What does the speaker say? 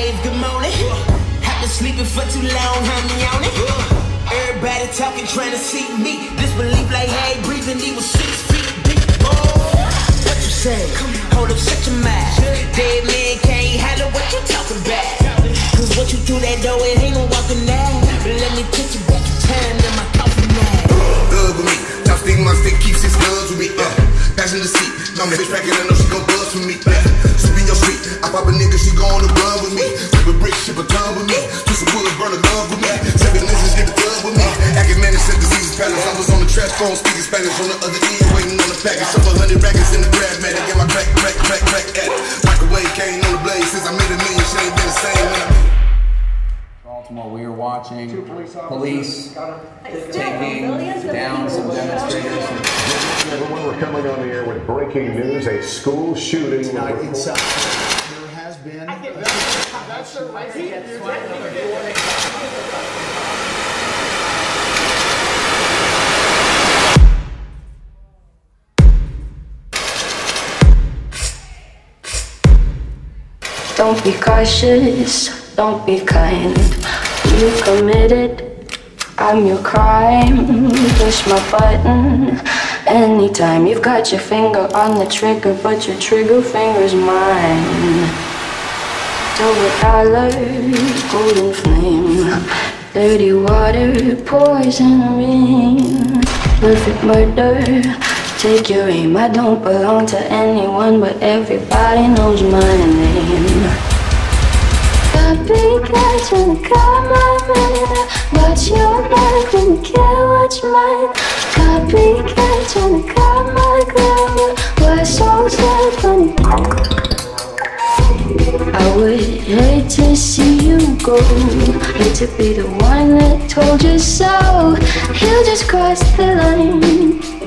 wave, good morning. Have been sleeping for too long, honey, on it. Everybody talking, trying to see me. Disbelief like, hey, breathing, he was 6 feet deep. Oh, what you say? Hold up, shut your mouth. Dead man can't handle what you talking about. Cause what you threw that door, it ain't no walking now. But let me take you back in time in my coffin now. Thug with me, chopstick my stick, keeps his guns with me. Passion the seat, I'm the bitch packing, I know she gon' buzz for me. Sleep in your street, I pop a nigga, she go on the run with me. Flip a brick, ship a gun with me. Twist some wood, burn a gun with me. 7 ninjas get the club with me. Acting man, said diseases palace. I was on the trash phone, speaking Spanish on the other end, waiting on the package. Up 100 rackets in the grab mat, I get my crack at it. Microwave came on the blaze, since I made a million, shit ain't been the same when I... Baltimore, we are watching police taking down some demonstrators. Everyone, we're coming on the air with breaking news. A school shooting tonight inside. There has been. That's the right. Don't be cautious, don't be kind. You committed, I'm your crime. Push my button anytime. You've got your finger on the trigger, but your trigger finger's mine. $1, golden flame, dirty water, poison rain. Perfect murder, take your aim. I don't belong to anyone, but everybody knows my name. Copycat trying to call my man. Watch your life and you can't watch mine. Copycat trying to call my grandma. Why so sad, funny? I would hate to see you go. Hate to be the one that told you so. You just crossed the line.